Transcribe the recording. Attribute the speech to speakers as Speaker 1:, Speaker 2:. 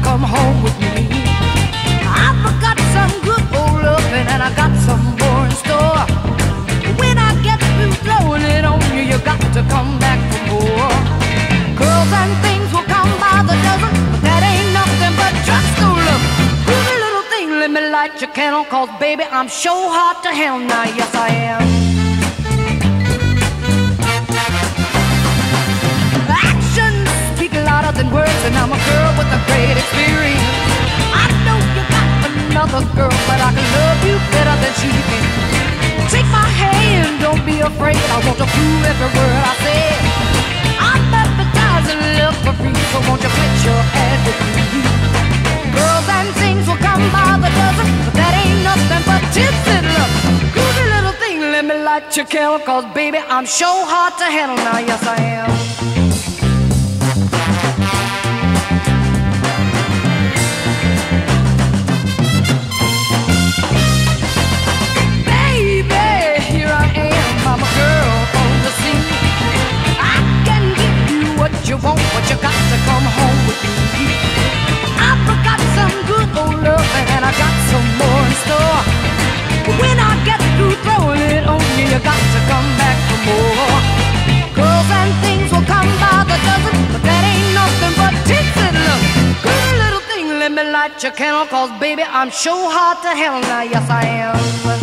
Speaker 1: come home with me. I've got some good old loving and I got some more in store. When I get through throwing it on you, you got to come back for more. Girls and things will come by the dozen, but that ain't nothing but trust no love. Pretty little thing, let me light your candle, cause baby, I'm sure hot to hell now, yes I am. Actions speak louder than words, and I'm a girl with a great experience. I know you got another girl, but I can love you better than she can. Take my hand, don't be afraid, I want to prove every word I say. I'm advertising love for free, so won't you put your ad with me? Girls and things will come by the dozen, but that ain't nothing but tips and love. Groovy little thing, let me light your candle, cause baby, I'm sure hard to handle now, yes I am. Baby, here I am, I'm a girl on the scene. I can give you what you want, but you got to come home with me. I've got some good old loving and I got some more in store. When I get through throwing it on you, you got to come back for more. Girls and things will come by the dozen, but that ain't nothing but tips and love. Good little thing, let me light your candle, cause baby, I'm sure hard to handle now, yes I am.